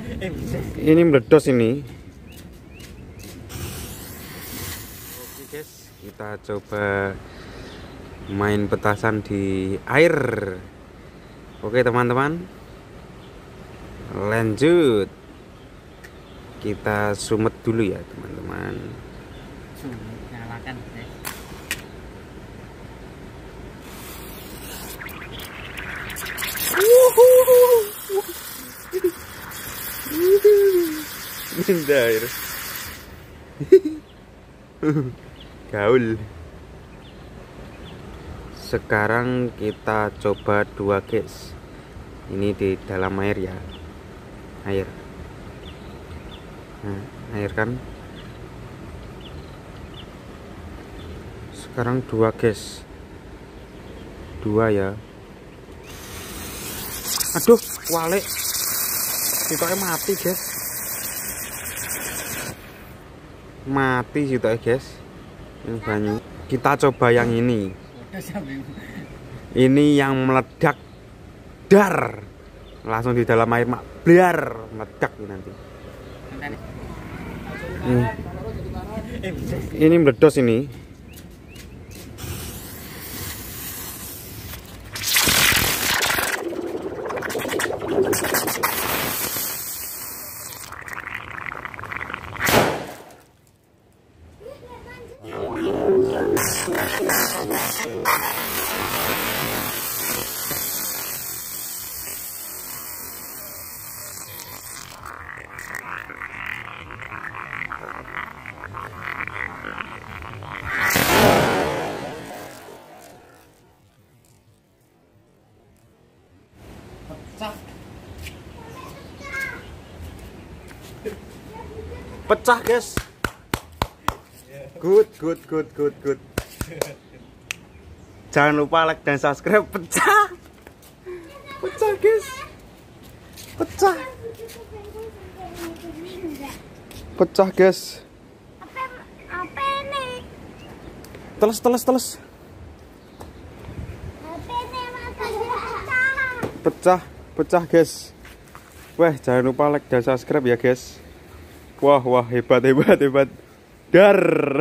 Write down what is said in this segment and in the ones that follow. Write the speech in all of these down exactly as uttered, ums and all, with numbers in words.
Ini meledos ini. Oke guys, kita coba main petasan di air. Oke teman-teman, lanjut. Kita sumet dulu ya teman-teman. Nyalakan guys. Air. Gaul. Sekarang kita coba dua guys. Ini di dalam air ya. Air. Nah, air kan. Sekarang dua guys. Dua ya. Aduh, walik. Sitoknya mati guys. Mati sitoknya guys. Ini banyu. Kita coba yang ini. Ini yang meledak. Dar. Langsung di dalam air mak. Biar meledak ini nanti. Hmm. Ini meledos ini. Pecah guys. Good, good, good, good, good. Jangan lupa like dan subscribe. Pecah. Pecah guys. Pecah. Pecah guys. Apa apa ini? Teles, teles, teles. Apa ini makan pecah? Pecah, pecah guys. Wah, jangan lupa like dan subscribe ya guys. Wah, wah, hebat, hebat, hebat. Dar.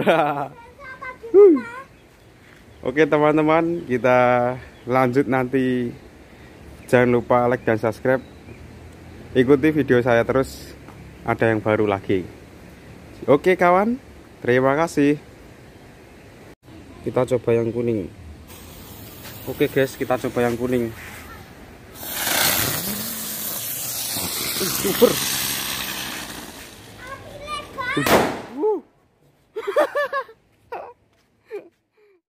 Oke teman-teman, kita lanjut nanti. Jangan lupa like dan subscribe. Ikuti video saya terus, ada yang baru lagi. Oke kawan, terima kasih. Kita coba yang kuning. Oke guys, kita coba yang kuning. Super.